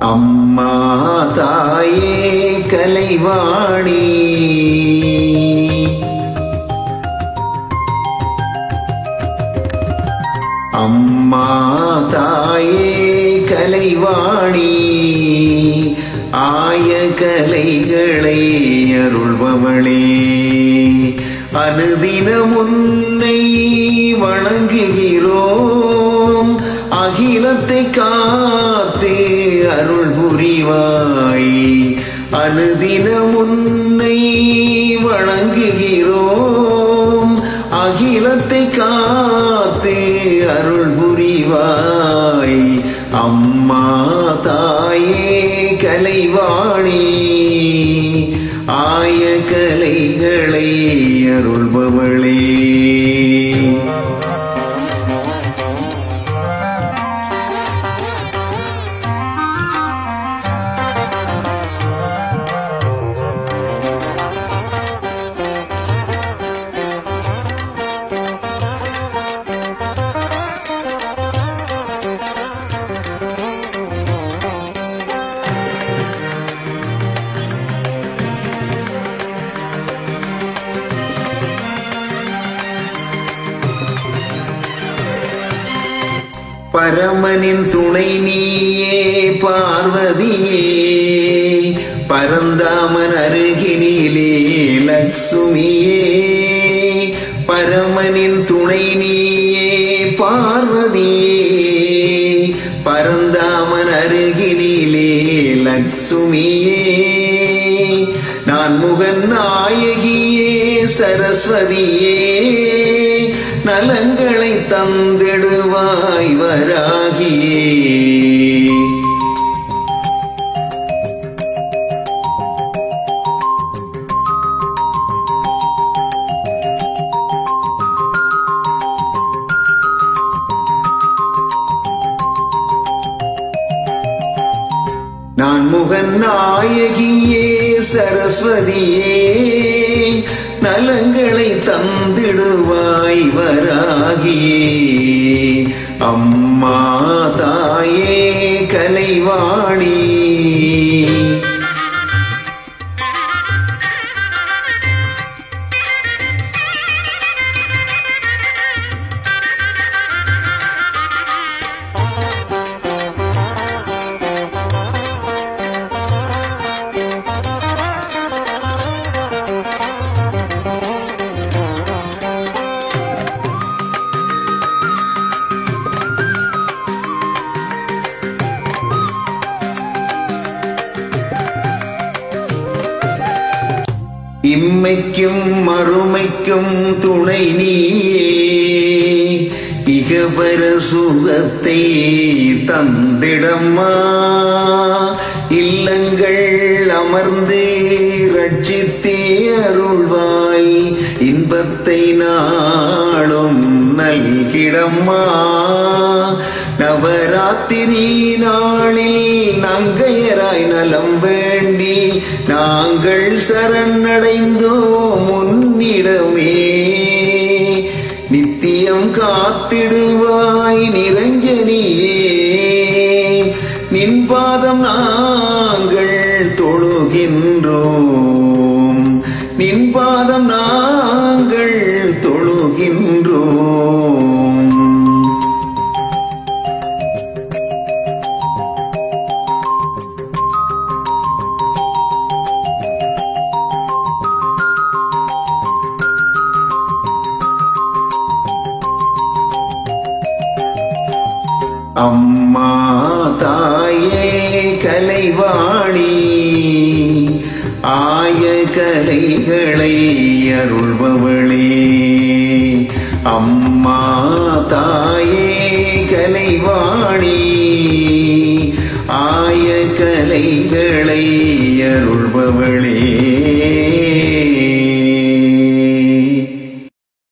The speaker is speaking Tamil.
அம்மா தாயே கலைவாணி அம்மா தாயே கலைவாணி ஆய கலைகளை அருள்பவளே அனுதினம் உன்னை வணங்குகிறோம் அகிலத்தை காத்தே அருள் புரிவாய் அனுதினம் உன்னை வணங்குகிறோம் அகிலத்தை காத்தே அருள் புரிவாய் அம்மா தாயே கலைவாணி ஆய கலைகளை அருள்பவளே பரமனின் துணை நீயே பார்வதியே பரந்தாமன் அருகினிலே லக்ஷ்மியே பரமனின் துணை நீயே பார்வதியே பரந்தாமன் அருகினிலே லக்ஷ்மியே நான் முகன் நாயகியே சரஸ்வதியே நலங்களை தந்திடுவாய் வராகியே நான் முகன் நாயகியே சரஸ்வதியே நலங்களை தந்திடுவாய் வராகியே அம்மா தாயே கலைவாணி இம்மைக்கும் மறுமைக்கும் துணை நீயே இகபர சுகத்தை தந்திடம்மா இல்லங்கள் அமர்ந்து ரட்சித்தே அருள்வாய் இன்பத்தை நாளும் நல்கிடம்மா நவராத்திரி நாளில் நங்கையராய் நலம் வேண்டி நாங்கள் சரணடைந்தோம் உன்னிடமே நித்தியம் காத்திடுவாய் நிரஞ்சனியே நின் பாதம் நாங்கள் தொழுகின்றோம் நின் பாதம் நாங்கள் தொழுகின்றோம் அம்மா தாயே கலைவாணி ஆய கலைகளை அருள்பவளே அம்மா தாயே கலைவாணி ஆய கலைகளை அருள்பவளே